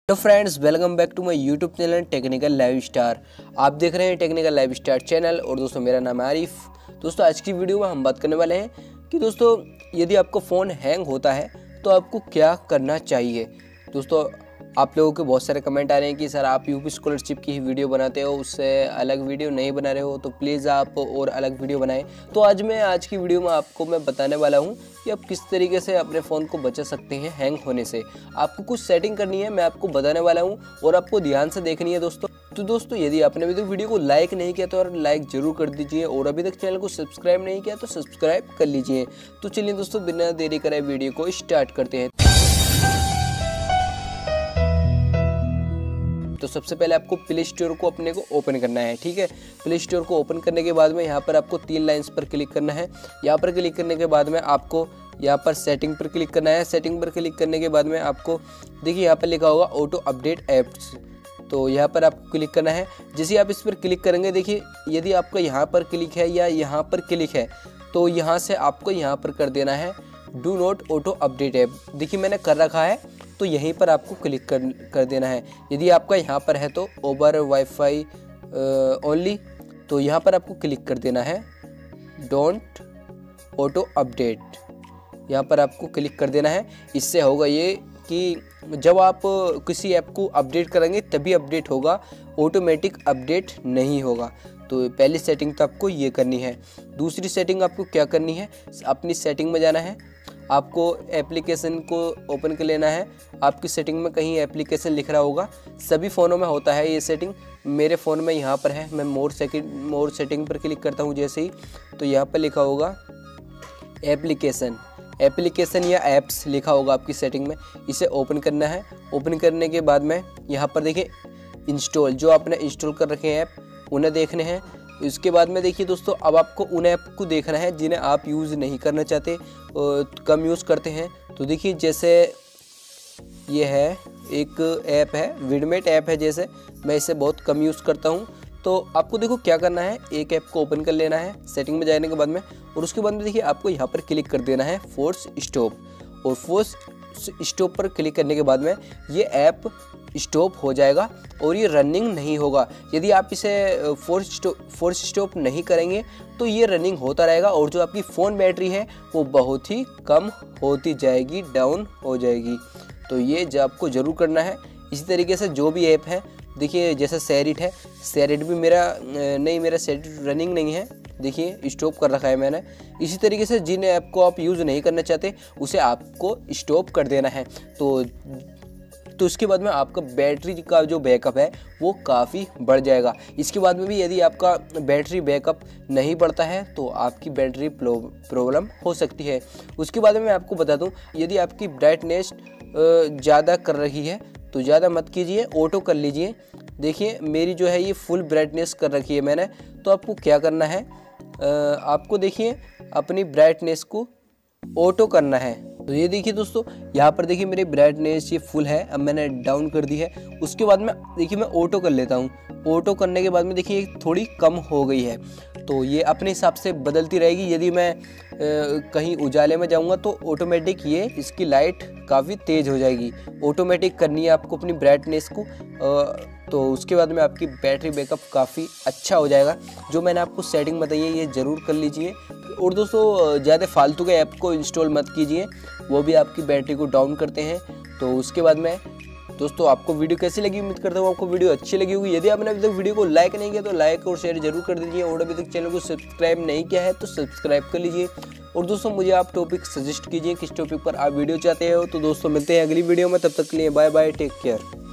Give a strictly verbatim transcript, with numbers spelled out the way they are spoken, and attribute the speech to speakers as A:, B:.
A: Hello friends, welcome back to my YouTube channel technical live star. आप देख रहे हैं टेक्निकल लाइव स्टार चैनल। और दोस्तों, मेरा नाम है आरिफ। दोस्तों, आज की वीडियो में हम बात करने वाले हैं कि दोस्तों यदि आपका फ़ोन हैंग होता है तो आपको क्या करना चाहिए। दोस्तों, आप लोगों के बहुत सारे कमेंट आ रहे हैं कि सर आप यूपी स्कॉलरशिप की ही वीडियो बनाते हो, उससे अलग वीडियो नहीं बना रहे हो, तो प्लीज़ आप और अलग वीडियो बनाएं। तो आज मैं आज की वीडियो में आपको मैं बताने वाला हूं कि आप किस तरीके से अपने फ़ोन को बचा सकते हैं हैंग होने से। आपको कुछ सेटिंग करनी है, मैं आपको बताने वाला हूं और आपको ध्यान से देखनी है दोस्तों। तो दोस्तों, यदि आपने अभी तक वीडियो को लाइक नहीं किया तो लाइक जरूर कर दीजिए और अभी तक चैनल को सब्सक्राइब नहीं किया तो सब्सक्राइब कर लीजिए। तो चलिए दोस्तों, बिना देरी कराए वीडियो को स्टार्ट करते हैं। तो सबसे पहले आपको प्ले स्टोर को अपने को ओपन करना है, ठीक है। प्ले स्टोर को ओपन करने के बाद में यहाँ पर आपको तीन लाइंस पर क्लिक करना है। यहाँ पर क्लिक करने के बाद में आपको यहाँ पर सेटिंग पर क्लिक करना है। सेटिंग पर क्लिक करने के बाद में आपको देखिए यहाँ पर लिखा होगा ऑटो अपडेट ऐप्स, तो यहाँ पर आपको क्लिक करना है। जैसे आप इस पर क्लिक करेंगे, देखिए यदि आपका यहाँ पर क्लिक है या यहाँ पर क्लिक है तो यहाँ से आपको यहाँ पर कर देना है do not auto update app. देखिए मैंने कर रखा है, तो यहीं पर आपको क्लिक कर कर देना है। यदि आपका यहाँ पर है तो ओवर वाईफाई ओनली, तो यहाँ पर आपको क्लिक कर देना है डोंट ऑटो अपडेट। यहाँ पर आपको क्लिक कर देना है। इससे होगा ये कि जब आप किसी ऐप को अपडेट करेंगे तभी अपडेट होगा, ऑटोमेटिक अपडेट नहीं होगा। तो पहली सेटिंग तो आपको ये करनी है। दूसरी सेटिंग आपको क्या करनी है, अपनी सेटिंग में जाना है। आपको एप्लीकेशन को ओपन कर लेना है। आपकी सेटिंग में कहीं एप्लीकेशन लिख रहा होगा, सभी फ़ोनों में होता है ये सेटिंग। मेरे फ़ोन में यहाँ पर है, मैं मोर सेटिंग मोर सेटिंग पर क्लिक करता हूँ जैसे ही, तो यहाँ पर लिखा होगा एप्लीकेशन एप्लीकेशन या ऐप्स लिखा होगा आपकी सेटिंग में। इसे ओपन करना है। ओपन करने के बाद में यहाँ पर देखिए इंस्टॉल, जो आपने इंस्टॉल कर रखे हैं ऐप उन्हें देखने हैं। इसके बाद में देखिए दोस्तों, अब आपको उन ऐप को देखना है जिन्हें आप यूज़ नहीं करना चाहते, कम यूज़ करते हैं। तो देखिए जैसे ये है एक ऐप है, विडमेट ऐप है, जैसे मैं इसे बहुत कम यूज़ करता हूँ। तो आपको देखो क्या करना है, एक ऐप को ओपन कर लेना है सेटिंग में जाने के बाद में, और उसके बाद में देखिए आपको यहाँ पर क्लिक कर देना है फोर्स स्टॉप। और फोर्स स्टॉप पर क्लिक करने के बाद में ये ऐप स्टॉप हो जाएगा और ये रनिंग नहीं होगा। यदि आप इसे फोर्स स्टॉप फोर्स स्टॉप नहीं करेंगे तो ये रनिंग होता रहेगा और जो आपकी फ़ोन बैटरी है वो बहुत ही कम होती जाएगी, डाउन हो जाएगी। तो ये जो आपको ज़रूर करना है। इसी तरीके से जो भी ऐप है, देखिए जैसे शेयरिट है, शेयरिट भी मेरा नहीं मेरा शेयरिट रनिंग नहीं है, देखिए स्टॉप कर रखा है मैंने। इसी तरीके से जिन ऐप को आप यूज़ नहीं करना चाहते उसे आपको स्टॉप कर देना है। तो तो उसके बाद में आपका बैटरी का जो बैकअप है वो काफ़ी बढ़ जाएगा। इसके बाद में भी यदि आपका बैटरी बैकअप नहीं बढ़ता है तो आपकी बैटरी प्रॉब्लम हो सकती है। उसके बाद में मैं आपको बता दूं, यदि आपकी ब्राइटनेस ज़्यादा कर रही है तो ज़्यादा मत कीजिए, ऑटो कर लीजिए। देखिए मेरी जो है ये फुल ब्राइटनेस कर रखी है मैंने। तो आपको क्या करना है, आपको देखिए अपनी ब्राइटनेस को ऑटो करना है। तो ये देखिए दोस्तों, यहाँ पर देखिए मेरी ब्राइटनेस ये फुल है, अब मैंने डाउन कर दी है। उसके बाद में देखिए मैं ऑटो कर लेता हूँ। ऑटो करने के बाद में देखिए थोड़ी कम हो गई है, तो ये अपने हिसाब से बदलती रहेगी। यदि मैं आ, कहीं उजाले में जाऊँगा तो ऑटोमेटिक ये इसकी लाइट काफ़ी तेज़ हो जाएगी। ऑटोमेटिक करनी है आपको अपनी ब्राइटनेस को, आ, तो उसके बाद में आपकी बैटरी बैकअप काफ़ी अच्छा हो जाएगा। जो मैंने आपको सेटिंग बताई है ये ज़रूर कर लीजिए। और दोस्तों, ज़्यादा फालतू के ऐप को इंस्टॉल मत कीजिए, वो भी आपकी बैटरी को डाउन करते हैं। तो उसके बाद में दोस्तों, आपको वीडियो कैसी लगी, उम्मीद करता हूँ आपको वीडियो अच्छी लगी होगी। यदि आपने अभी तक वीडियो को लाइक नहीं किया तो लाइक और शेयर जरूर कर दीजिए, और अभी तक चैनल को सब्सक्राइब नहीं किया है तो सब्सक्राइब कर लीजिए। और दोस्तों, मुझे आप टॉपिक सजेस्ट कीजिए किस टॉपिक पर आप वीडियो चाहते हो। तो दोस्तों, मिलते हैं अगली वीडियो में, तब तक के लिए बाय बाय, टेक केयर।